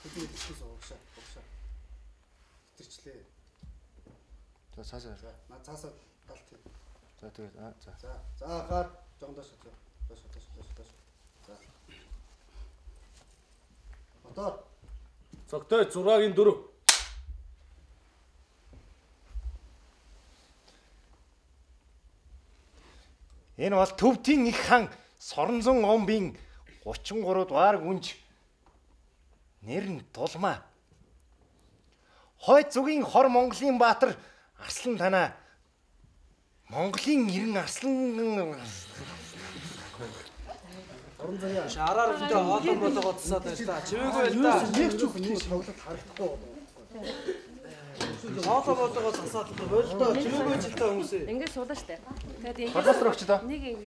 Хэдий дэвшээс угшаа. Хитэрчлээ. За цаасаа. За, наа цаасаа галт. За тэгээд за. За хаар жоон доош. Доош. За. Мотор. Цогтой 6-гийн 4. Энэ бол Төвдийн их хан Соронзон омбын 33 дугаар гүнж нэр нь Дулмаа. Хойд зүгийн хор Монголын баатар Арслан танаа. Монголын эрен Арслан Шараар өдөө хоолон болгоод цасаад байж та. Чивээгүй байл та. Нэг ч үгүй нэг тоглолт харагдахгүй байна. Хоолон болгоод цасаад болтой. Чивээгүй ч л та хүмүүсээ. Ингээд суулаа штэ. Тэгээд Хадгалт руу очиж та. нэг